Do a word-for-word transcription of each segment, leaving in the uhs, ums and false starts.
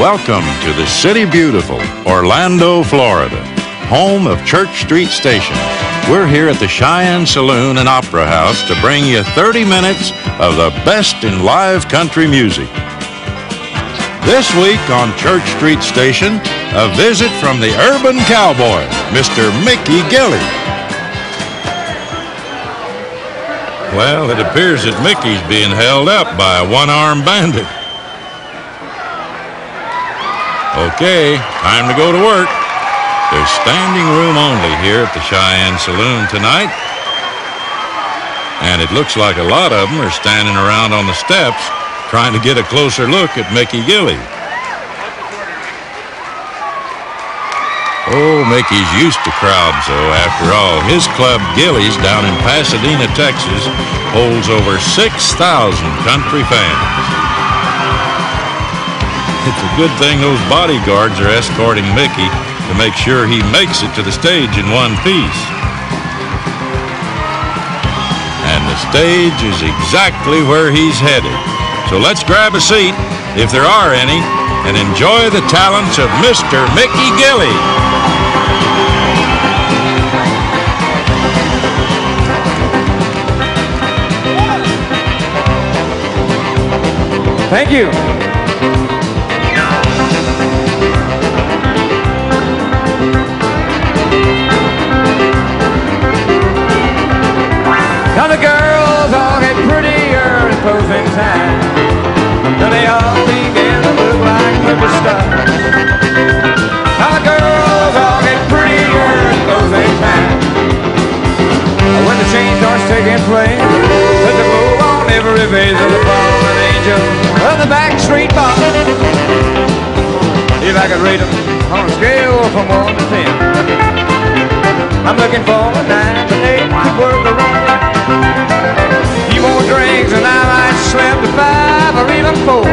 Welcome to the City Beautiful, Orlando, Florida, home of Church Street Station. We're here at the Cheyenne Saloon and Opera House to bring you thirty minutes of the best in live country music. This week on Church Street Station, a visit from the urban cowboy, Mister Mickey Gilley. Well, it appears that Mickey's being held up by a one-armed bandit. Okay, time to go to work. There's standing room only here at the Cheyenne Saloon tonight. And it looks like a lot of them are standing around on the steps trying to get a closer look at Mickey Gilley. Oh, Mickey's used to crowds, though. After all, his club, Gilley's, down in Pasadena, Texas, holds over six thousand country fans. It's a good thing those bodyguards are escorting Mickey to make sure he makes it to the stage in one piece. And the stage is exactly where he's headed. So let's grab a seat, if there are any, and enjoy the talents of Mister Mickey Gilley. Thank you. Now the girls all get prettier at closing time. Now they all begin to look like movie stars. Now the girls all get prettier at closing time. When the change starts taking place, let the glow on every face of the fallen angel of the backstreet bar. If I could rate them on a scale from one to ten, I'm looking for a nine, but eight could work around. A few more drinks and I might slip to five or even four.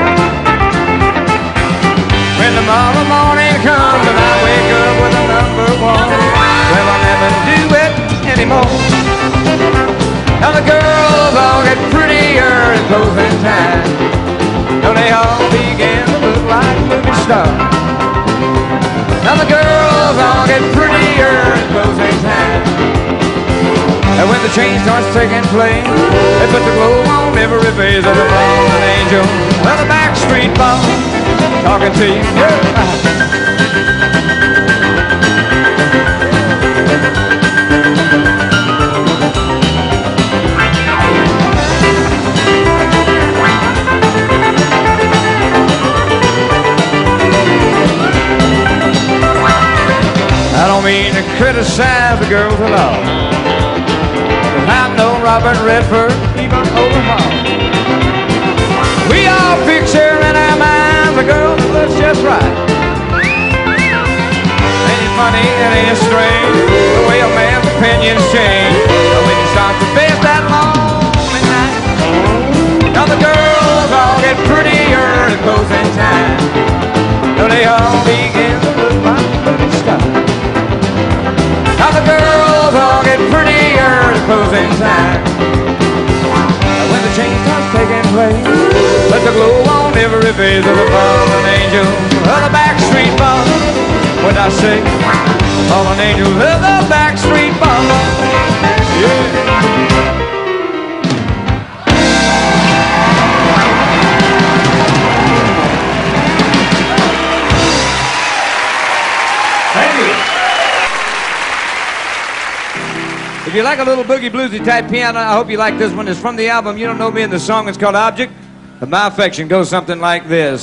When tomorrow morning comes and I wake up with a number one, well, I'll never do it anymore. Now the girls all get prettier at closing time. Now they all begin to look like movie stars. Now the girls all get prettier at closing time. And when the change starts taking place, they put the glow on every face of the fallen angel of the backstreet bar. Talking to you, yeah. I don't mean to criticize the girls at all, but I know Robert Redford, even Omaha. We all picture in our minds a girl that looks just right. Ain't it funny and ain't it strange the way a man's opinions change when you start to face that lonely night. Now the girls all get prettier at closing time. Now they all begin to look like movie stars. Now the girls all get prettier at closing time. When the change starts taking place, let the glow on every face of the fallen angel of the backstreet bar. What I say, fallen angel of the backstreet bar. Yeah. If you like a little boogie bluesy type piano, I hope you like this one. It's from the album You Don't Know Me, and the song is called Object. But my affection goes something like this.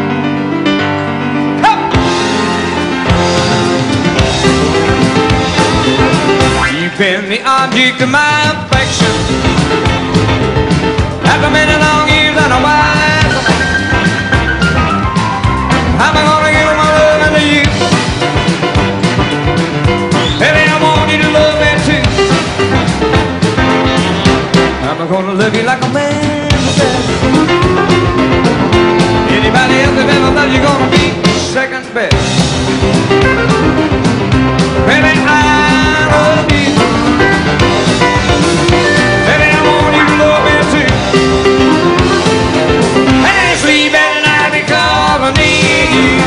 You've been the object of my affection. After many long years, I know why. I'm gonna give my love to you. Baby, I want you to love me too. I'm gonna love you like a man does. Anybody else that ever loved you gonna be second best. Baby, I love you. Baby, I want you to love me too. And I sleep at night because I need you.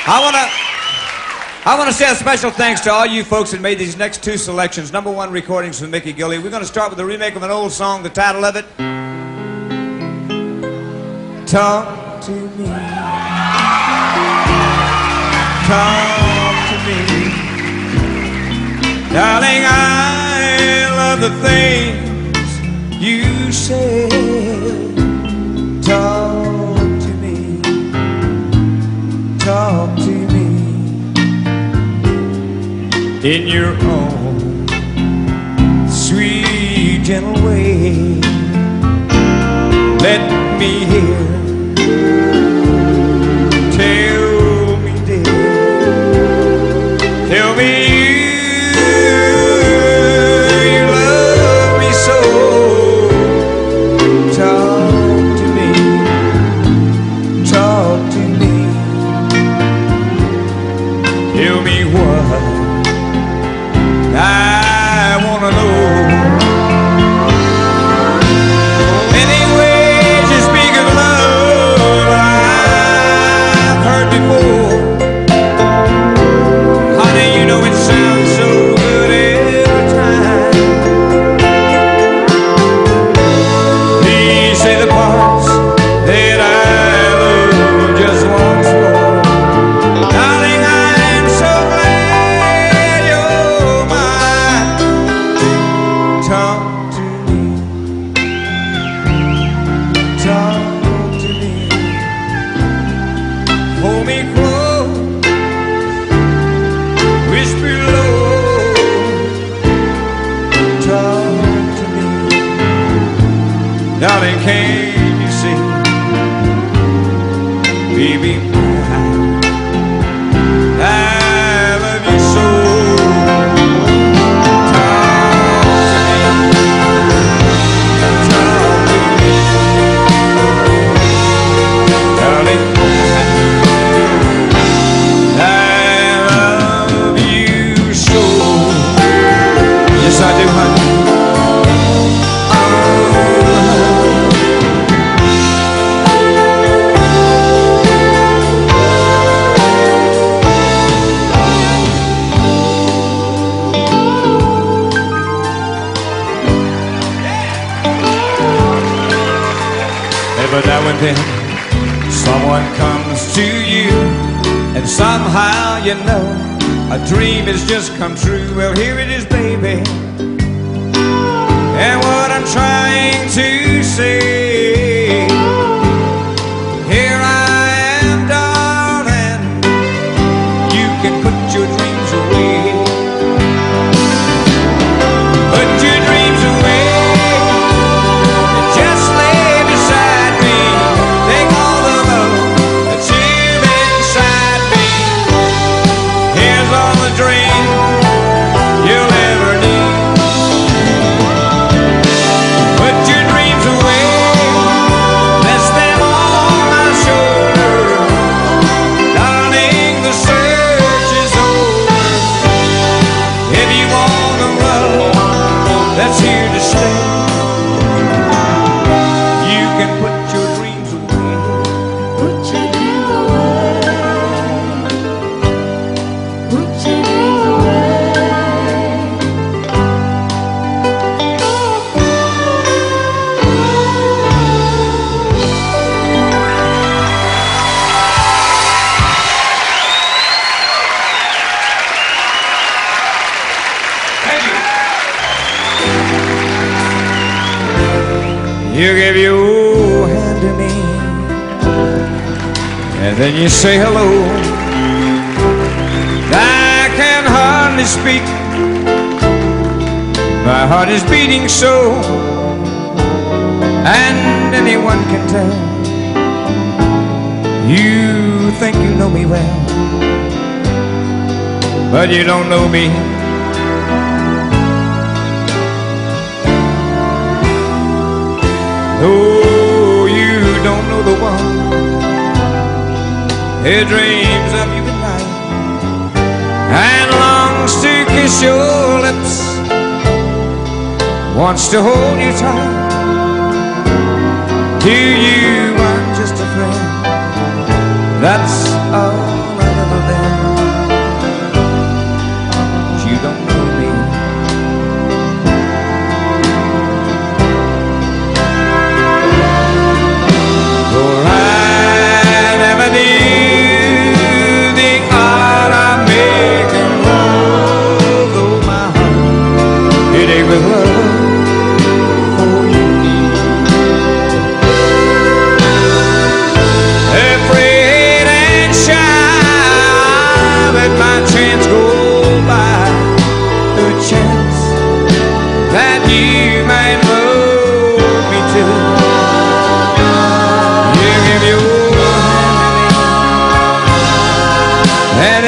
I want to I want to say a special thanks to all you folks that made these next two selections. Number one recordings from Mickey Gilley. We're going to start with a remake of an old song, the title of it, Talk to Me. Talk to me. Darling, I love the things you say. Talk to me. Talk to me. In your own sweet, gentle way. Let me hear. Tell me, dear. Tell me you, you love me so. Talk to me. Talk to me. Tell me what I wanna know. Many ways you speak of love I've heard before. Honey, you know it sounds so good every time. Please say the parts that I love just once more. Darling, I'm so glad you're mine. Talk to me. Talk to me. Hold me close. Whisper low. Talk to me. Darling, can't you see? Baby, I love you so. Every now and then someone comes to you, and somehow you know a dream has just come true. Well, here it is, baby, and what I'm trying to say, here I am, darling, you can put your dreams away. Put your dreams away. Just lay beside me. Take all the love that's here inside me. Here's all the dreams you'll ever need. Put your dreams away. Rest them on my shoulder. Darling, the search is over. If you want a love that's here to stay, you can put your dreams away. Put your dreams away. Put your dreams away. Thank you. You give your hand to me, and then you say hello. I can hardly speak. My heart is beating so, and anyone can tell. You think you know me well, but you don't know me. Oh, you don't know the one who dreams of you at night and longs to kiss your lips, wants to hold you tight. To you, I'm just a friend. That's all I ever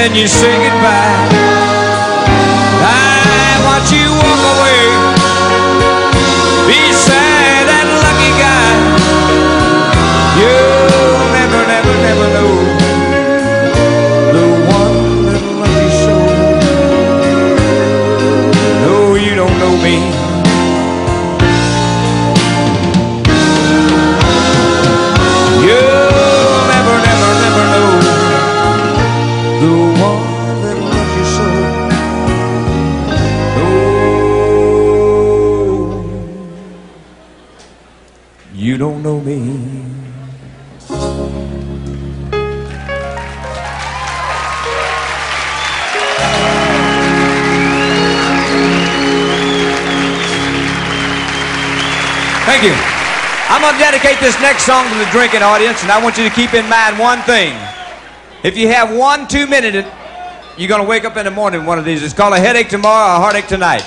then you say goodbye. I watch you walk away beside that lucky guy. You'll never, never, never know the one that loved you so. No, you don't know me. You'll never, never, never know the one that loves you so. No, you don't know me. Thank you. I'm going to dedicate this next song to the drinking audience, and I want you to keep in mind one thing. If you have one two minute, you're going to wake up in the morning with one of these. It's called a headache tomorrow, a heartache tonight.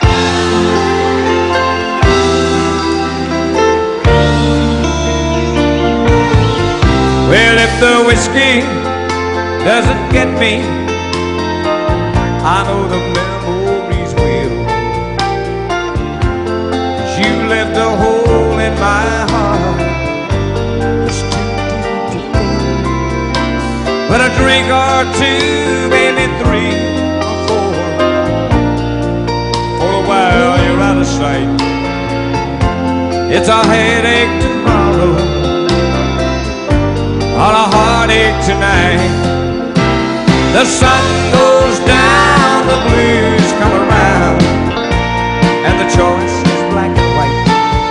Well, if the whiskey doesn't get me, I know the memories will. 'Cause you left a hole in my heart. It's too deep to fill. But a drink or two, maybe three or four, for a while you're out of sight. It's a headache tomorrow, on a heartache tonight. The sun goes down, the blues come around, and the choice is black and white.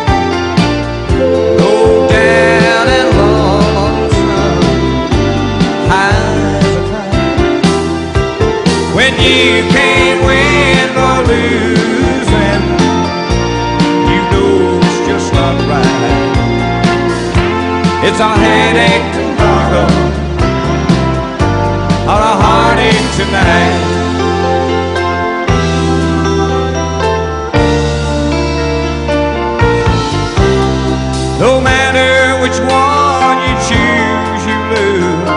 Low down and lonesome, high as a kite. When you can't win or lose, and you know it's just not right. It's a headache tomorrow, or a heartache tonight. No matter which one you choose, you lose.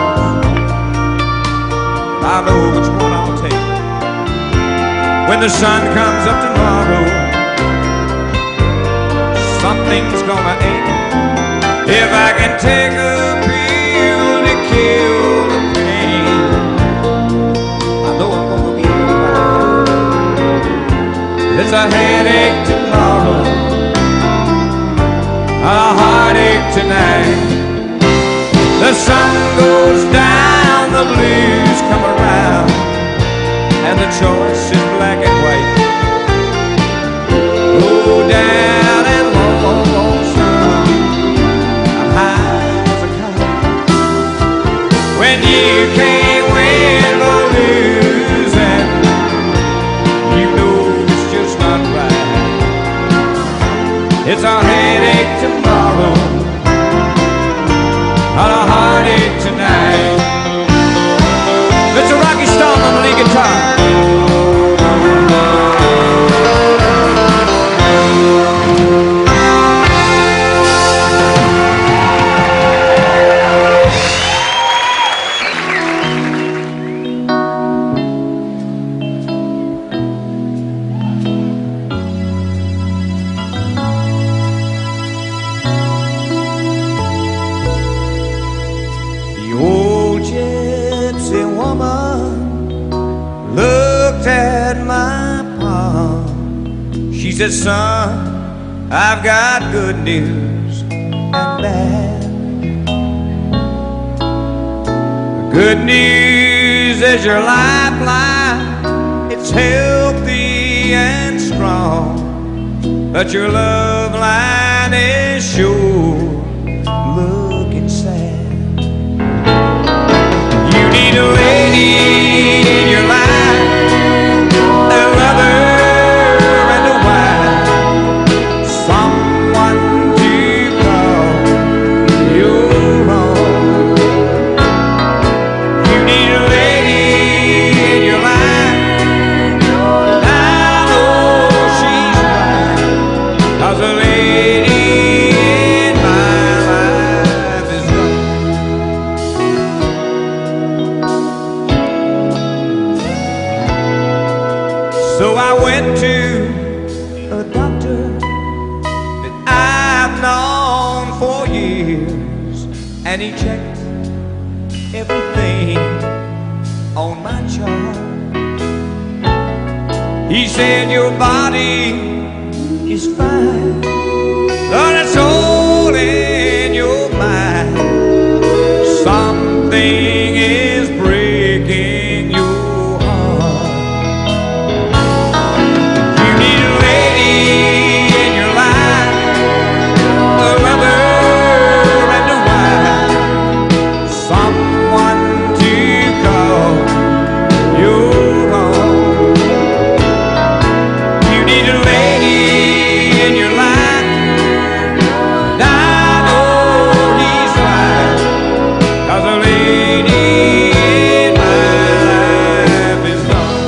I know which one I'll take. When the sun comes up tomorrow, something's gonna ache. If I can take a pill to kill the pain, I know I'm gonna be alright. It's a headache tomorrow, a heartache tonight. The sun goes down, the blues come around, and the choice is black and white. Go down and lonesome, I'm high as a kite. When you can't win or lose, and you know it's just not right. It's a headache tomorrow, not a heartache tonight. Mister Rocky Stone on the lead guitar. She said, son, I've got good news and bad. The good news is your lifeline. It's healthy and strong, but your love line is sure looking sad. You need a lady in your life, a lover, a lady in my So I went to a doctor that I've known for years, and he checked everything on my chart. He said your body is fine, but it's all in your mind. Something is breaking your heart. You need a lady in your life, a lover and a wife, someone to call your own. You need a lady in your life, and I know he's right, 'cause a lady in my life is gone.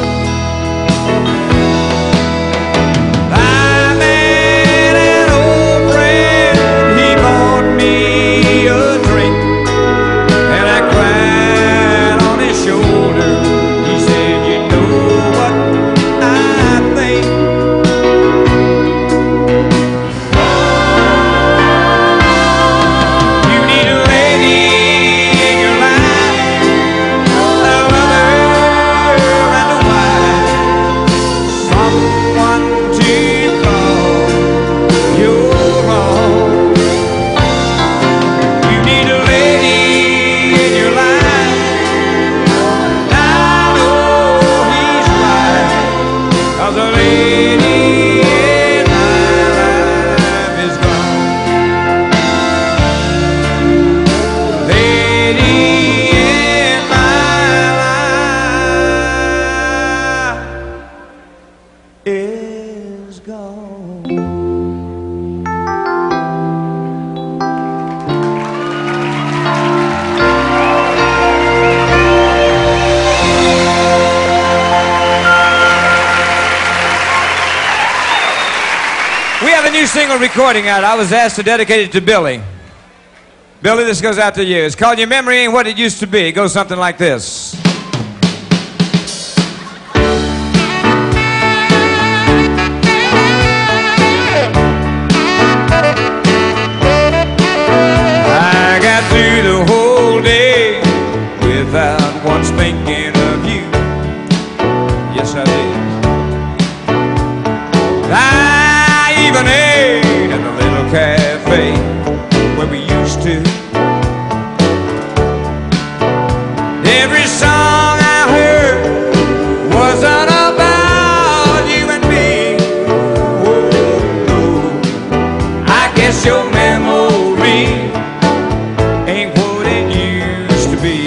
I met an old friend, he bought me a drink, and I cried on his shoulder. He said, you know what I think? You need a lady in your life, a lover and a wife, someone to call your own. You need a lady in your life, and I know he's right, 'cause a lady in my life is gone. Lady in my life is gone. We have a new single recording out. I was asked to dedicate it to Billy. Billy, this goes out to you. It's called Your Memory Ain't What It Used to Be. It goes something like this. I got through the whole day without once thinking of you. Yes, I did. I even ate at the little cafe where we used to. Every song I heard wasn't about you and me. Oh, no. I guess your memory ain't what it used to be.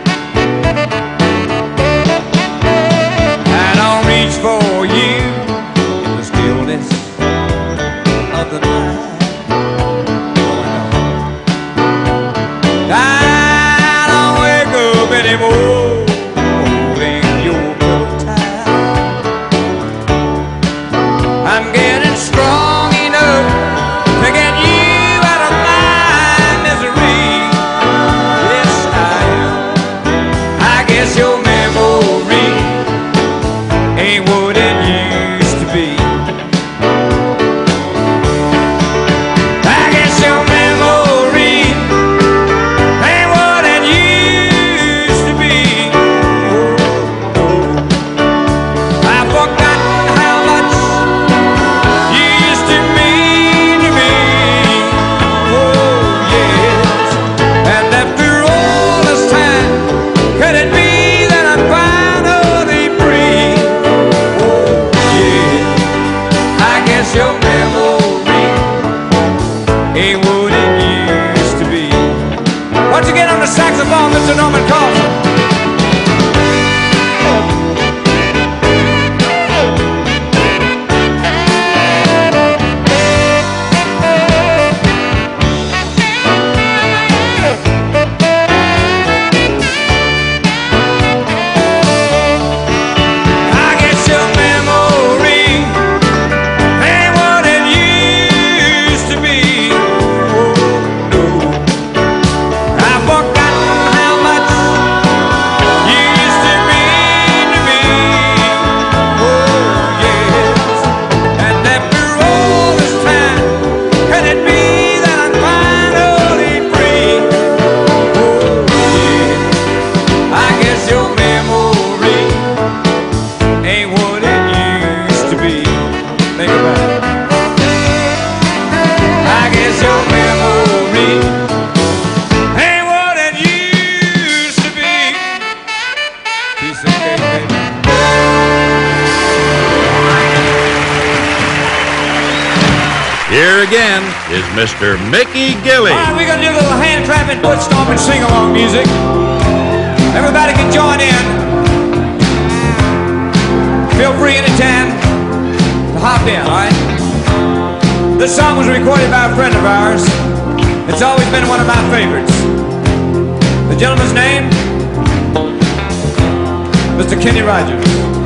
I don't reach for you in the stillness of the night. I don't wake up anymore holding your pillow tight. I'm getting strong enough to get you out of my misery. Yes, I am. I guess your memory ain't what it used to be. I guess your memory ain't what it used to be. Oh, oh. I've forgotten how much you used to mean to me. Oh, yes. And after all this time, could it be that Here again is Mister Mickey Gilley. All right, we're going to do a little hand clapping, foot stomping, sing-along music. Everybody can join in. Feel free anytime to hop in, all right? This song was recorded by a friend of ours. It's always been one of my favorites. The gentleman's name, Mister Kenny Rogers.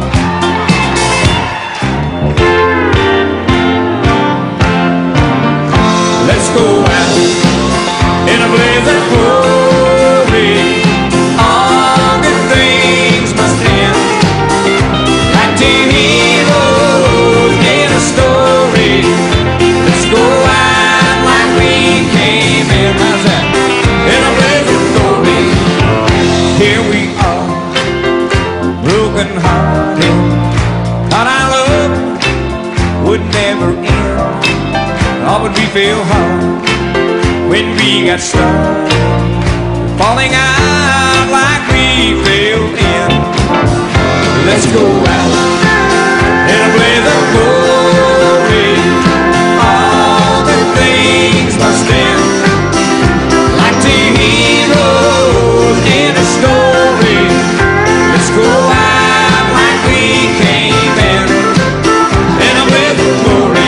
Let's go out in a blaze of glory. All good things must end. Like two heroes in a story. Let's go out like we came in. How's that? In a blaze of glory. Here we are, broken hearted. Thought our love would never end. Oh, but we feel hard when we got started, falling out like we fell in. Let's go out in a blaze of glory. All the things must end. Like two heroes in a story. Let's go out like we came in. In a blaze of glory.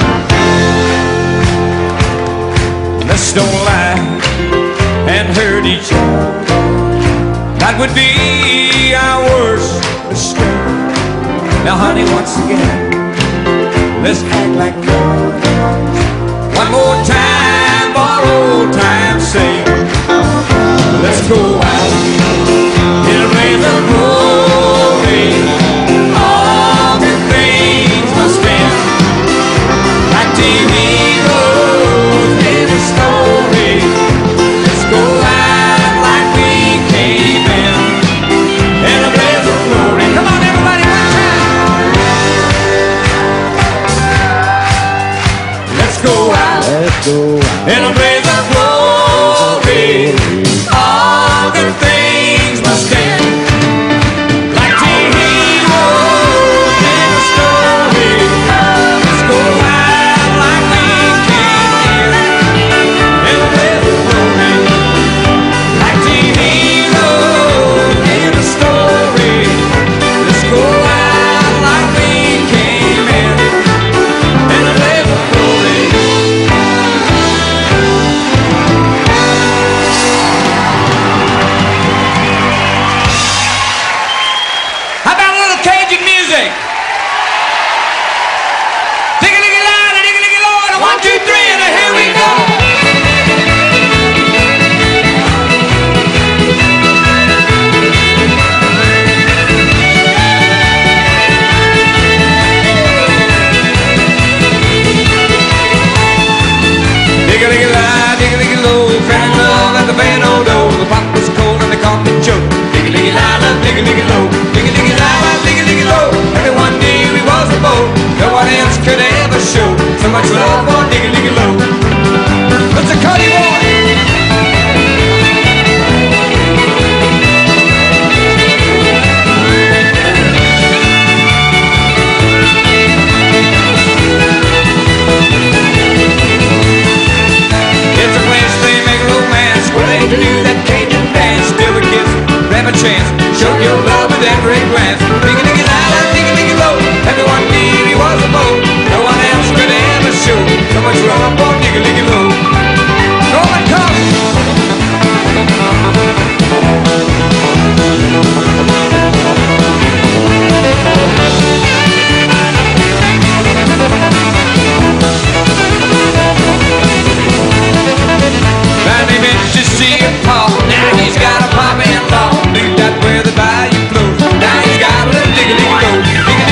Let's don't lie and hurt each other. That would be our worst mistake. Now honey, once again, let's act like brothers. One more time for old time's sake. Let's go out in a blaze of glory. All good things must end. Like T V story. Let's go out like we came in. In a blaze of glory. Come on, everybody, one time. Let's go out. Let's go out. In a blaze of glory. All good things must end. Like two heroes in a story. Let's go out like we came in.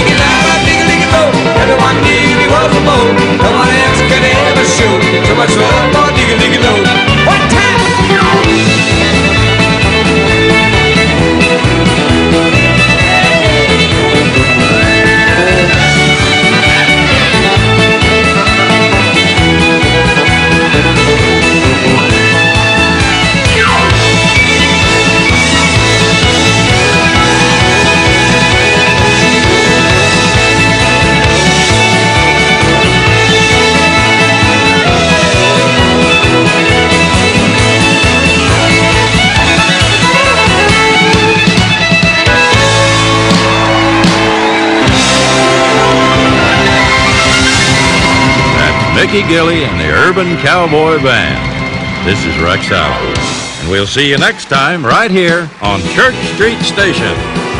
Everyone knew he was a boat. No one else could ever show so much love. Mickey Gilley and the Urban Cowboy Band. This is Rex Allen, and we'll see you next time right here on Church Street Station.